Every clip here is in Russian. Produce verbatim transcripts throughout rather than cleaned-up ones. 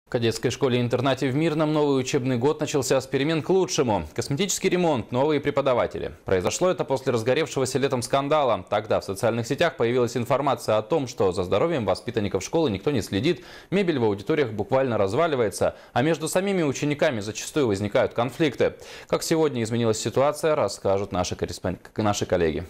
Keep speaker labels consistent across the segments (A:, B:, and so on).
A: В кадетской школе-интернате в Мирном новый учебный год начался с перемен к лучшему. Косметический ремонт, новые преподаватели. Произошло это после разгоревшегося летом скандала. Тогда в социальных сетях появилась информация о том, что за здоровьем воспитанников школы никто не следит, мебель в аудиториях буквально разваливается, а между самими учениками зачастую возникают конфликты. Как сегодня изменилась ситуация, расскажут наши, корреспонд... наши коллеги.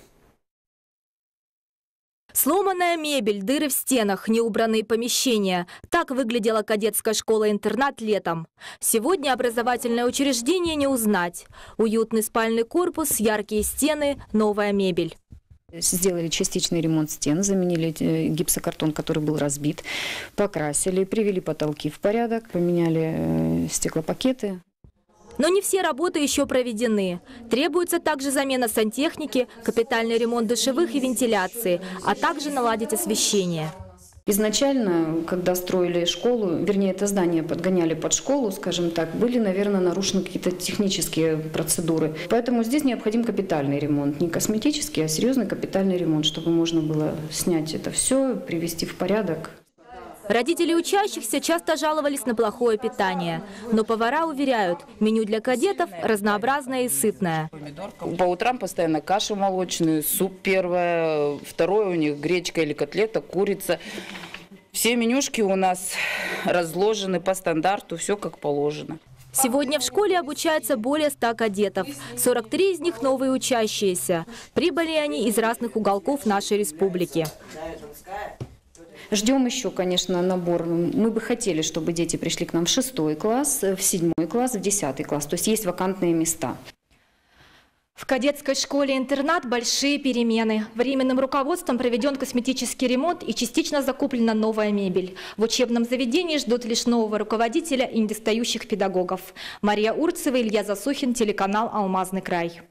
B: Сломанная мебель, дыры в стенах, неубранные помещения. Так выглядела кадетская школа-интернат летом. Сегодня образовательное учреждение не узнать. Уютный спальный корпус, яркие стены, новая мебель.
C: Сделали частичный ремонт стен, заменили гипсокартон, который был разбит, покрасили, привели потолки в порядок, поменяли стеклопакеты.
B: Но не все работы еще проведены. Требуется также замена сантехники, капитальный ремонт душевых и вентиляции, а также наладить освещение.
C: Изначально, когда строили школу, вернее, это здание подгоняли под школу, скажем так, были, наверное, нарушены какие-то технические процедуры. Поэтому здесь необходим капитальный ремонт. Не косметический, а серьезный капитальный ремонт, чтобы можно было снять это все, привести в порядок.
B: Родители учащихся часто жаловались на плохое питание. Но повара уверяют, меню для кадетов разнообразное и сытное.
D: По утрам постоянно каша молочная, суп первое, второе у них гречка или котлета, курица. Все менюшки у нас разложены по стандарту, все как положено.
B: Сегодня в школе обучается более ста кадетов. сорок три из них новые учащиеся. Прибыли они из разных уголков нашей республики.
C: Ждем еще, конечно, набор. Мы бы хотели, чтобы дети пришли к нам в шестой класс, в седьмой класс, в десятый класс. То есть есть вакантные места.
B: В кадетской школе-интернат большие перемены. Временным руководством проведен косметический ремонт и частично закуплена новая мебель. В учебном заведении ждут лишь нового руководителя и недостающих педагогов. Мария Урцева, Илья Засухин, телеканал «Алмазный край».